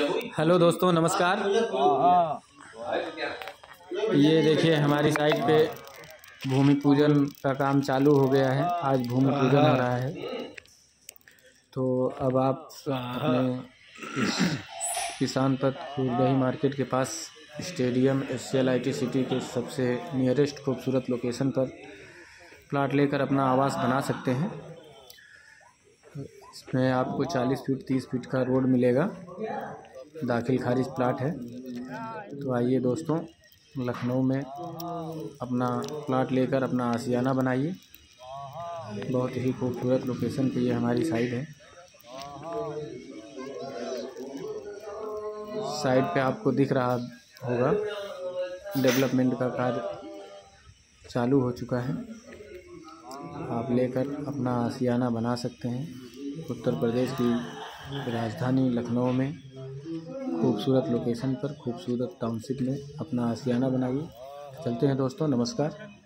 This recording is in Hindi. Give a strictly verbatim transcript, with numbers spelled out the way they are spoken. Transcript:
हेलो दोस्तों, नमस्कार। ये देखिए हमारी साइट पे भूमि पूजन का काम चालू हो गया है। आज भूमि पूजन हो रहा है। तो अब आप अपने इस किसान पथ फूलदही मार्केट के पास stadium S C L I T city के सबसे नियरेस्ट खूबसूरत लोकेशन पर प्लाट लेकर अपना आवास बना सकते हैं। इसमें आपको चालीस फीट तीस फीट का रोड मिलेगा। दाखिल खारिज प्लाट है। तो आइए दोस्तों, लखनऊ में अपना प्लाट लेकर अपना आशियाना बनाइए। बहुत ही खूबसूरत लोकेशन पे ये हमारी साइट है। साइट पे आपको दिख रहा होगा डेवलपमेंट का कार्य चालू हो चुका है। आप लेकर अपना आशियाना बना सकते हैं। उत्तर प्रदेश की राजधानी लखनऊ में खूबसूरत लोकेशन पर खूबसूरत टाउनशिप में अपना आशियाना बनाइए। चलते हैं दोस्तों, नमस्कार।